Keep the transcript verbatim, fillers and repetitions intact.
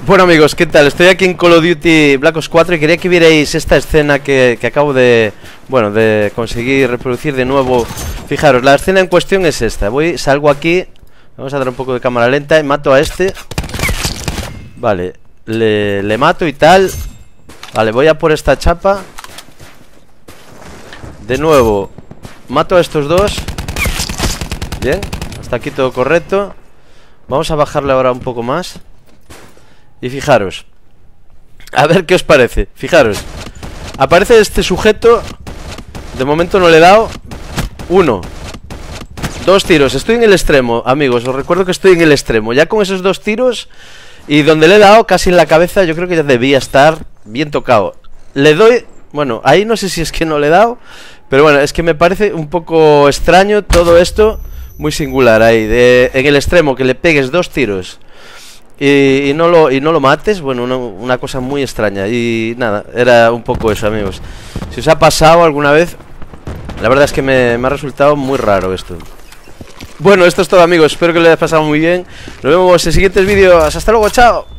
Bueno amigos, ¿qué tal? Estoy aquí en Call of Duty Black Ops cuatro y quería que vierais esta escena que, que acabo de... Bueno, de conseguir reproducir de nuevo. Fijaros, la escena en cuestión es esta. Voy, salgo aquí. Vamos a dar un poco de cámara lenta y mato a este. Vale, le, le mato y tal. Vale, voy a por esta chapa. De nuevo, mato a estos dos. Bien, hasta aquí todo correcto. Vamos a bajarle ahora un poco más. Y fijaros, a ver qué os parece. Fijaros, aparece este sujeto. De momento no le he dado. Uno, dos tiros, estoy en el extremo, amigos. Os recuerdo que estoy en el extremo. Ya con esos dos tiros y donde le he dado casi en la cabeza, yo creo que ya debía estar bien tocado. Le doy, bueno, ahí no sé si es que no le he dado, pero bueno, es que me parece un poco extraño todo esto. Muy singular ahí, de, en el extremo, que le pegues dos tiros Y, y, no lo, y no lo mates. Bueno, una, una cosa muy extraña. Y nada, era un poco eso, amigos. Si os ha pasado alguna vez, la verdad es que me, me ha resultado muy raro esto. Bueno, esto es todo, amigos. Espero que lo hayáis pasado muy bien. Nos vemos en siguientes vídeos. Hasta luego, chao.